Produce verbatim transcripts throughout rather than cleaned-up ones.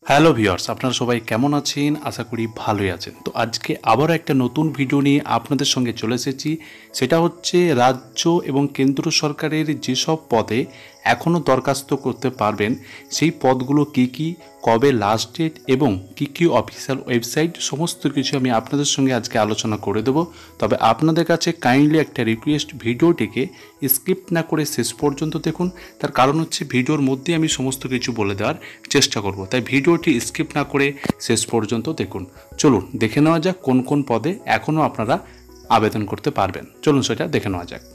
Hello viewers, আপনারা সবাই কেমন আছেন? আশা করি ভালোই আছেন। তো আজকে আবারও একটা নতুন ভিডিও নিয়ে আপনাদের সঙ্গে চলে এসেছি। সেটা হচ্ছে রাজ্য এবং কেন্দ্র সরকারের যেসব পদে এখনও দরখাস্ত করতে পারবেন সেই পদগুলো কি কি, কবে লাস্ট ডেট এবং কি কি অফিসিয়াল ওয়েবসাইট, সমস্ত কিছু আমি আপনাদের সঙ্গে আজকে আলোচনা করে দেব। তবে আপনাদের কাছে কাইন্ডলি একটা রিকোয়েস্ট, ভিডিওটিকে স্কিপ না করে শেষ পর্যন্ত দেখুন। তার কারণ হচ্ছে ভিডিওর মধ্যে আমি সমস্ত কিছু বলে দেওয়ার চেষ্টা করব, তাই ভিডিওটি স্কিপ না করে শেষ পর্যন্ত দেখুন। চলুন দেখে নেওয়া যাক কোন কোন পদে এখনও আপনারা আবেদন করতে পারবেন। চলুন সেটা দেখে নেওয়া যাক।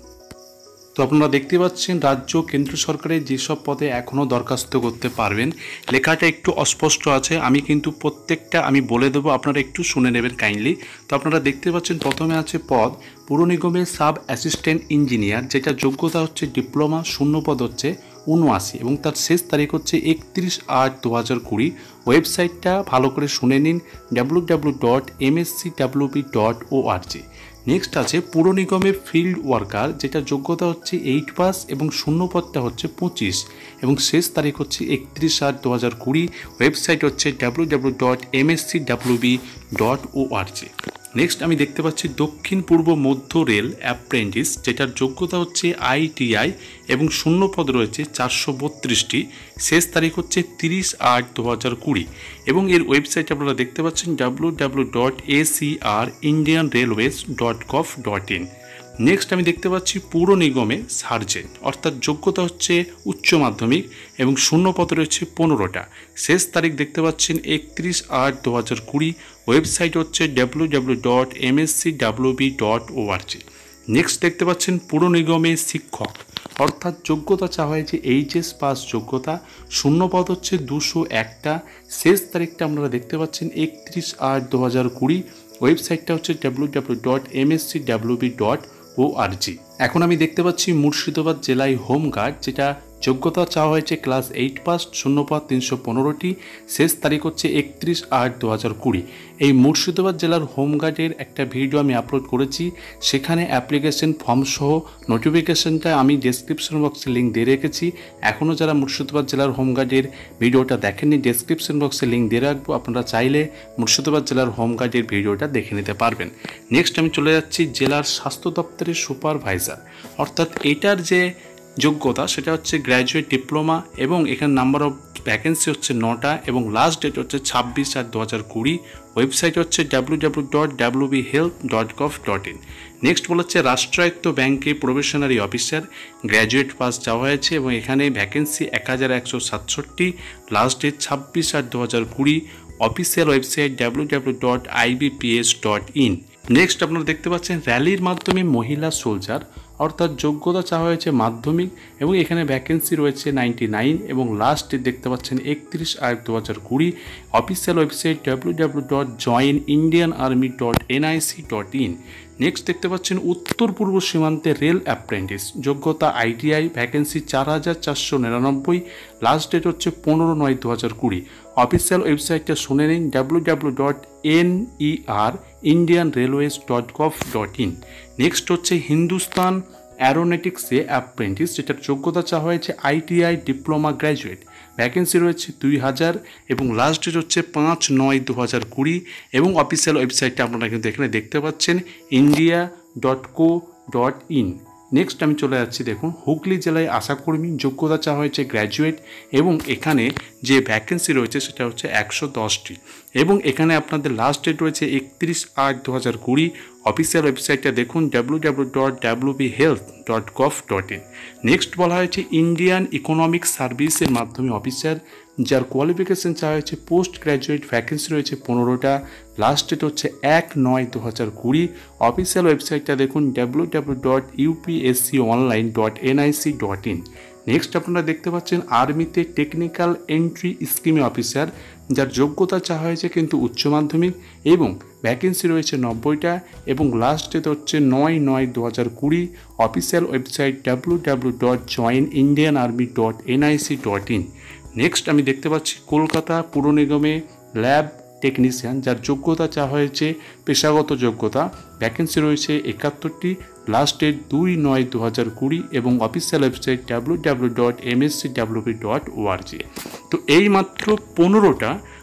তো আপনারা দেখতে পাচ্ছেন রাজ্য কেন্দ্র সরকারের যেসব পদে এখনও দরখাস্ত করতে পারবেন, লেখাটা একটু অস্পষ্ট আছে, আমি কিন্তু প্রত্যেকটা আমি বলে দেবো, আপনারা একটু শুনে নেবেন কাইন্ডলি। তো আপনারা দেখতে পাচ্ছেন প্রথমে আছে পদ পুর নিগমের সাব অ্যাসিস্ট্যান্ট ইঞ্জিনিয়ার, যেটা যোগ্যতা হচ্ছে ডিপ্লোমা, শূন্য পদ হচ্ছে উনআশি এবং তার শেষ তারিখ হচ্ছে একত্রিশ আট দু হাজার কুড়ি। ওয়েবসাইটটা ভালো করে শুনে নিন, W W W dot M S C W B dot O R G. Next আছে পুর নিগমের ফিল্ড ওয়ার্কার, যেটা যোগ্যতা হচ্ছে এইট পাস এবং শূন্য পদটা হচ্ছে পঁচিশ এবং শেষ তারিখ হচ্ছে একত্রিশ আট দু হাজার কুড়ি। ওয়েবসাইট হচ্ছে W W W dot M S C W B dot O R G. Next আমি দেখতে পাচ্ছি দক্ষিণ পূর্ব মধ্য রেল অ্যাপ্রেন্টিস, যেটার যোগ্যতা হচ্ছে আই টি আই এবং শূন্য পদ রয়েছে চারশো বত্রিশটি। শেষ তারিখ হচ্ছে তিরিশ আট দু হাজার কুড়ি এবং এর ওয়েবসাইট আপনারা দেখতে পাচ্ছেন W W W dot A C R Indian railways dot gov dot in. Next আমি দেখতে পাচ্ছি পুর নিগমে সার্জেন্ট, অর্থাৎ যোগ্যতা হচ্ছে উচ্চ মাধ্যমিক এবং শূন্য পদ রয়েছে পনেরোটা। শেষ তারিখ দেখতে পাচ্ছেন একত্রিশ আট দু হাজার কুড়ি। ওয়েবসাইট হচ্ছে W W W dot M S C W B dot O R G. Next দেখতে পাচ্ছেন পুর নিগমে শিক্ষক, অর্থাৎ যোগ্যতা চাওয়া হয়েছে এইচএস পাস যোগ্যতা, শূন্য পদ হচ্ছে দুশো একটা। শেষ তারিখটা আপনারা দেখতে পাচ্ছেন একত্রিশ আট দু হাজার কুড়ি। ওয়েবসাইটটা হচ্ছে W W W dot M S C W B dot O R G. এখন আমি দেখতে পাচ্ছি মুর্শিদাবাদ জেলায় হোমগার্ড, যেটা যোগ্যতা চাওয়া হয়েছে ক্লাস এইট পাস, শূন্যপদ তিনশো পনেরোটি। শেষ তারিখ হচ্ছে একত্রিশ আট দু হাজার কুড়ি। এই মুর্শিদাবাদ জেলার হোমগার্ডের একটা ভিডিও আমি আপলোড করেছি, সেখানে অ্যাপ্লিকেশন ফর্ম সহ নোটিফিকেশনটা আমি ডেসক্রিপশন বক্সে লিঙ্ক দিয়ে রেখেছি। এখনও যারা মুর্শিদাবাদ জেলার হোমগার্ডের ভিডিওটা দেখেননি, ডেসক্রিপশন বক্সে লিঙ্ক দিয়ে রাখবো, আপনারা চাইলে মুর্শিদাবাদ জেলার হোমগার্ডের ভিডিওটা দেখে নিতে পারবেন। নেক্সট আমি চলে যাচ্ছি জেলার স্বাস্থ্য দপ্তরের সুপারভাইজার, অর্থাৎ এটার যে যোগ্যতা সেটা হচ্ছে গ্র্যাজুয়েট ডিপ্লোমা এবং এখানে নাম্বার অফ ভ্যাকেন্সি হচ্ছে নটা এবং লাস্ট ডেট হচ্ছে ছাব্বিশ আট দু হাজার কুড়ি। ওয়েবসাইট হচ্ছে W W W dot W B health dot gov dot in. Next বলা হচ্ছে রাষ্ট্রায়ত্ত ব্যাংকে প্রবেশনারি অফিসার, গ্র্যাজুয়েট পাস চাওয়া হয়েছে এবং এখানে ভ্যাকেন্সি এক হাজার একশো সাতষট্টি, লাস্ট ডেট ছাব্বিশ আট দু হাজার কুড়ি। Official website W W W dot I B P S dot in. Next আপনারা দেখতে পাচ্ছেন র্যালির মাধ্যমে মহিলা সোলজার, অর্থাৎ যোগ্যতা চাওয়া হয়েছে মাধ্যমিক এবং এখানে ভ্যাকেন্সি রয়েছে নাইনটি নাইন এবং লাস্ট ডেট দেখতে পাচ্ছেন একত্রিশ আট দু হাজার কুড়ি। Official website W W W dot join Indian army dot N I C dot in. Next দেখতে পাচ্ছেন উত্তর পূর্ব সীমান্তে রেল অ্যাপ্রেন্টিস, যোগ্যতা আই টি আই, ভ্যাকেন্সি চার হাজার চারশো নিরানব্বই, লাস্ট ডেট হচ্ছে পনেরো নয় দু হাজার কুড়ি। অফিসিয়াল ওয়েবসাইটটা শুনে নিন W W W dot N E R Indian railways dot gov dot in. Next হচ্ছে হিন্দুস্তান অ্যারোনটিক্সে অ্যাপ্রেন্টিস, যেটার যোগ্যতা চাওয়া হয়েছে I T I diploma graduate, vacancy রয়েছে দুই হাজার এবং লাস্ট ডেট হচ্ছে পাঁচ নয় দু হাজার কুড়ি এবং অফিসিয়াল ওয়েবসাইটটা আপনারা কিন্তু এখানে দেখতে পাচ্ছেন India dot co dot in. Next আমি চলে যাচ্ছি, দেখুন হুগলি জেলায় আশাকর্মী, যোগ্যতা চাওয়া হয়েছে গ্র্যাজুয়েট এবং এখানে যে ভ্যাকেন্সি রয়েছে সেটা হচ্ছে একশো দশটি এবং এখানে আপনাদের লাস্ট ডেট রয়েছে একত্রিশ আট দু হাজার কুড়ি। অফিসিয়াল ওয়েবসাইটটা দেখুন W W W dot W B health dot gov dot in. Next বলা হয়েছে ইন্ডিয়ান ইকোনমিক সার্ভিসের মাধ্যমে অফিসার, যার কোয়ালিফিকেশন চাওয়া হয়েছে পোস্ট গ্র্যাজুয়েট, ভ্যাকেন্সি রয়েছে পনেরোটা, লাস্ট ডেট হচ্ছে এক নয় দু হাজার কুড়ি। অফিসিয়াল ওয়েবসাইটটা দেখুন W W W dot U P S C online dot N I C dot in. Next আপনারা দেখতে পাচ্ছেন আর্মিতে টেকনিক্যাল এন্ট্রি স্কিমে অফিসার, যার যোগ্যতা চাওয়া হয়েছে কিন্তু উচ্চ মাধ্যমিক এবং ভ্যাকেন্সি রয়েছে নব্বইটা এবং লাস্ট ডেট হচ্ছে নয় নয় দু হাজার কুড়ি। Official website W W W dot join Indian army dot N I C dot in. Next আমি দেখতে পাচ্ছি কলকাতা পুর নিগমে ল্যাব টেকনিশিয়ান, যার যোগ্যতা চাওয়া হয়েছে পেশাগত যোগ্যতা, ভ্যাকেন্সি রয়েছে একাত্তরটি, লাস্ট ডেট দুই নয় দু হাজার কুড়ি এবং official website W W W dot M S C W B dot O R G. তো এই মাত্র পনেরোটা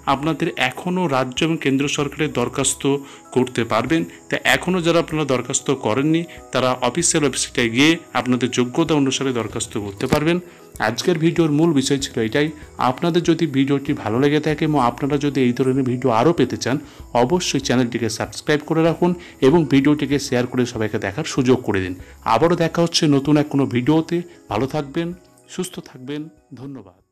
আপনাদের এখনও রাজ্য এবং কেন্দ্র সরকারের দরখাস্ত করতে পারবেন। তা এখনও যারা আপনারা দরখাস্ত করেননি তারা অফিসিয়াল ওয়েবসাইটে গিয়ে আপনাদের যোগ্যতা অনুসারে দরখাস্ত করতে পারবেন। আজকের ভিডিওর মূল বিষয় ছিল এটাই। আপনাদের যদি ভিডিওটি ভালো লেগে থাকে এবং আপনারা যদি এই ধরনের ভিডিও আরও পেতে চান অবশ্যই চ্যানেলটিকে সাবস্ক্রাইব করে রাখুন এবং ভিডিওটিকে শেয়ার করে সবাইকে দেখার সুযোগ করে দিন। আবারও দেখা হচ্ছে নতুন এক কোনো ভিডিওতে। ভালো থাকবেন, সুস্থ থাকবেন, ধন্যবাদ।